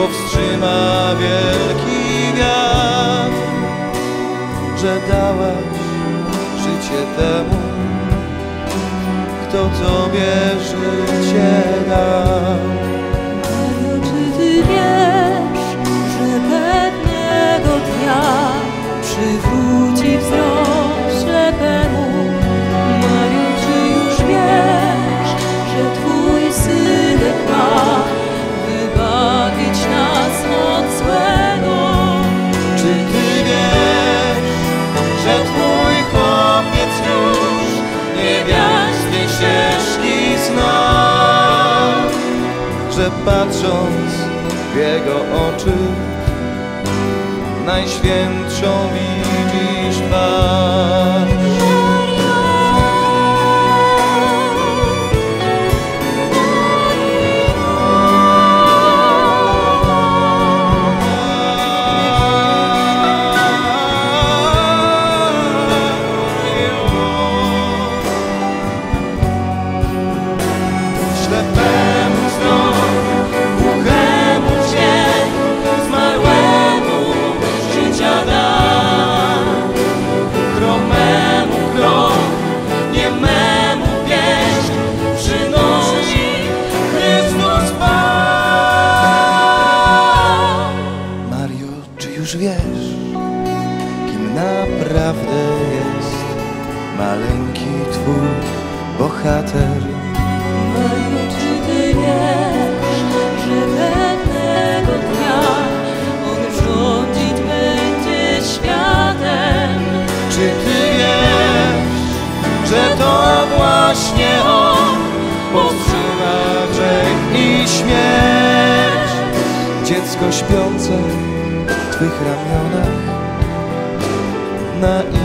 powstrzyma wielki wiatr, że dałaś życie temu, kto Tobie życie dał. Mario, czy Ty wiesz, że pewnego dnia przywróci wzrok ślepemu? Mario, czy już wiesz, że Twój Synek ma wybawić nas od złego? Czy Ty wiesz, że Twój chłopiec już niebiańskiej ścieżki zna, że patrząc w Jego oczy najświętszą widzisz twarz? Ślepemu wzrok, głuchemu dźwięk, zmarłemu życia da, chromemu krok, niememu pieśń przynosi Chrystus Pan. Mario, czy już wiesz, kim naprawdę jest maleńki Twój bohater? Mario, czy Ty wiesz, że pewnego dnia On rządzić będzie światem? Czy Ty wiesz, że to właśnie On powstrzyma grzech i śmierć? Dziecko śpiące w Twych ramionach na